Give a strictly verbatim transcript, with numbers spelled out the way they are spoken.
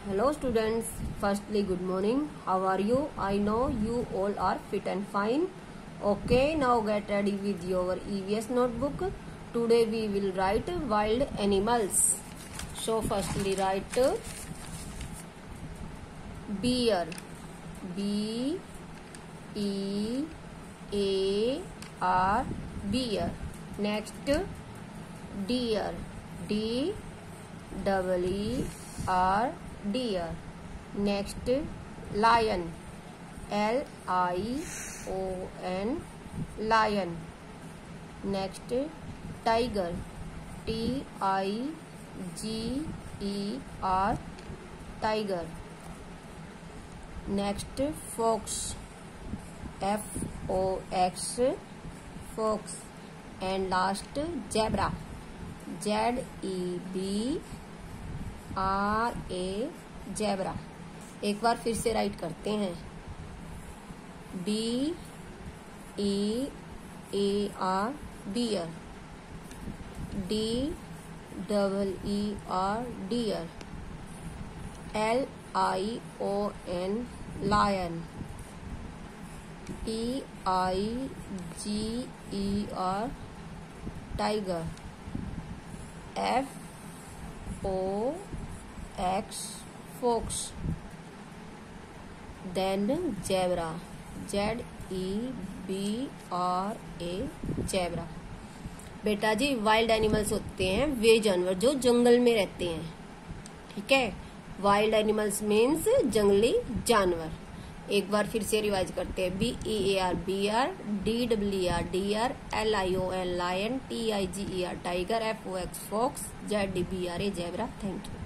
Hello students, firstly good morning. How are you? I know you all are fit and fine. Okay, now get ready with your E V S notebook. Today we will write wild animals. So firstly write bear. B E A R bear. Next deer. D double E R deer. Next lion. L I O N lion. Next tiger. T I G E R tiger. Next fox. F O X fox. And last zebra. Z E B R A zebra. एक बार फिर से write करते हैं. B E A R deer. D double E R deer. L I O N lion. T I G E R tiger. F O X fox. Then zebra. Z E B R A zebra. बेटा जी wild animals होते हैं वे जानवर जो जंगल में रहते हैं. ठीक है, वाइल्ड एनिमल्स मीन्स जंगली जानवर. एक बार फिर से रिवाइज करते हैं. B E A R bear. D W R deer. L I O N lion. T I G E R tiger. F O X fox. Z D B R A zebra. Thank you.